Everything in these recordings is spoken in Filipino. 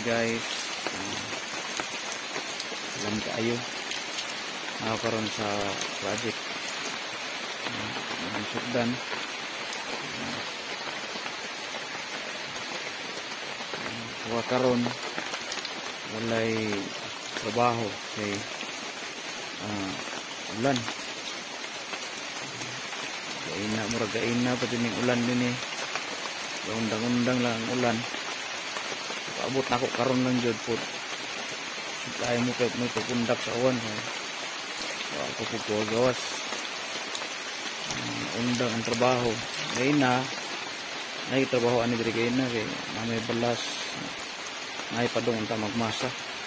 guys. Alam kayo karon sa project ang sugdan. Kuha karon walay trabaho kay ulan. Gain na pati ning ulan din eh. Undang-undang lang ang ulan. Paabot na ako karon lang jud po. Supply mo kay may papundak sa uwan. Ako po gawas. Undang ang trabaho. Gain na. Ay trabaho ani diri gain na kay may balas. Ay padung ta magmasa.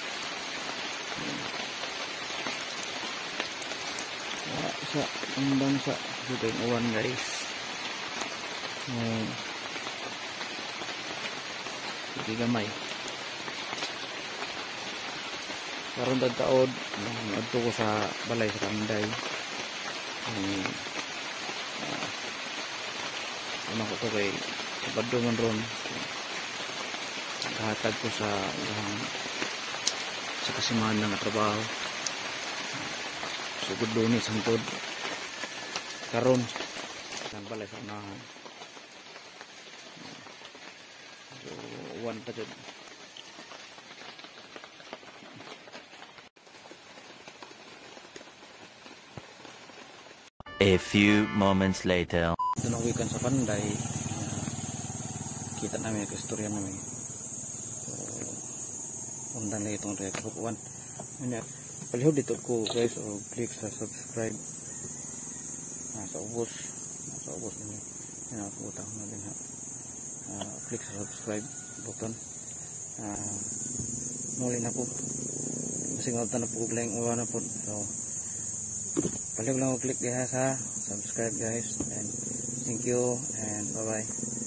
Sa undang sa dito yung uwan guys. Hindi gamay. Karon taod adto ko sa balay sa Kanday. Ano ko to kay sa Badungan ron. Hatag ko sa kasimahan ng trabaho. Sugod Lunes hangtod karon sang balay sa unahan. So uwan pa jud. A few moments later. Tunawikan sa Panday. Kita namin ang istorya namin. So undan lagi itong rekuan. Palihog dito ko guys o click sa subscribe. Sa ubos ninyo. Yan ako utang na din ha. Click sa subscribe button. Muli na po. Kasi nga na po lang uwan na po. So palihog lang ko click diha sa subscribe guys. And thank you and bye bye.